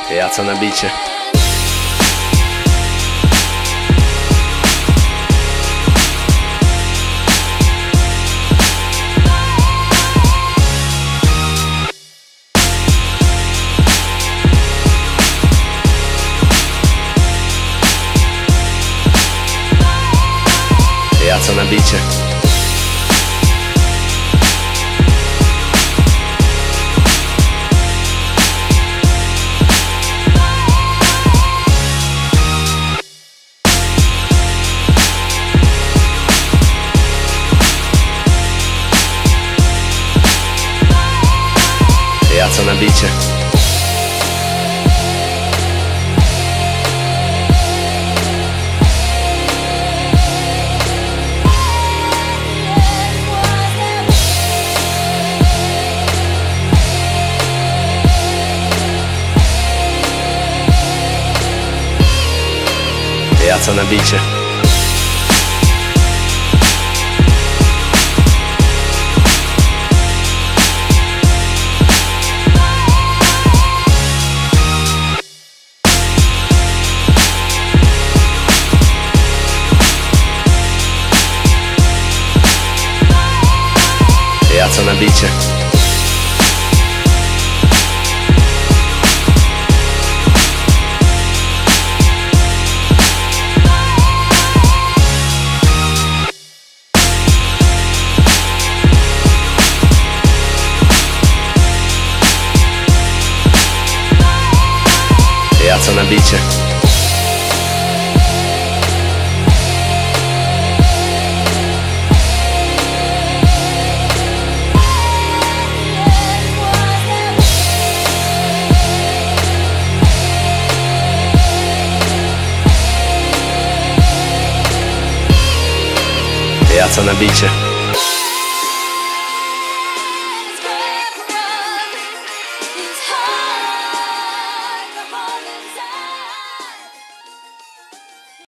Ja co na bicie. Ja co na bicie. Ja co na bicie. Ja co na bicie. Ja co na bicie. Ja co na bicie. Ja co na bicie.